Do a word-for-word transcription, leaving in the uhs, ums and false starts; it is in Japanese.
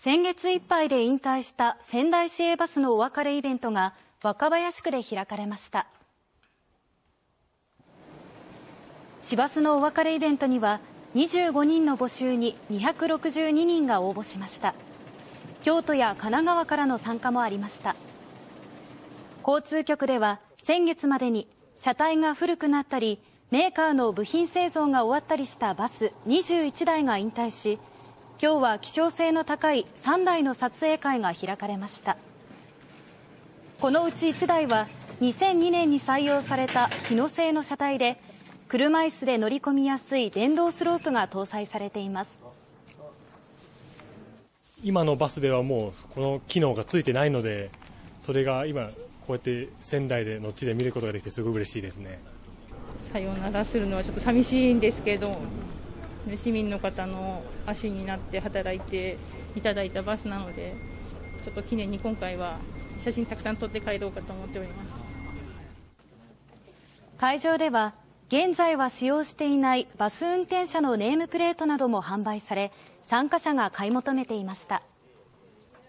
先月いっぱいで引退した仙台市営バスのお別れイベントが若林区で開かれました。市バスのお別れイベントにはにじゅうごにんの募集ににひゃくろくじゅうににんが応募しました。京都や神奈川からの参加もありました。交通局では先月までに車体が古くなったりメーカーの部品製造が終わったりしたバスにじゅういちだいが引退し、今日は希少性の高いさんだいの撮影会が開かれました。このうちいちだいはにせんにねんに採用された日野製の車体で、車椅子で乗り込みやすい電動スロープが搭載されています。 今のバスではもうこの機能がついてないので、それが今こうやって仙台での地で見ることができてすごい嬉しいですね。 さよならするのはちょっと寂しいんですけど、市民の方の足になって働いていただいたバスなので、ちょっと記念に今回は写真たくさん撮って帰ろうかと思っております。 会場では現在は使用していないバス運転者のネームプレートなども販売され、参加者が買い求めていました。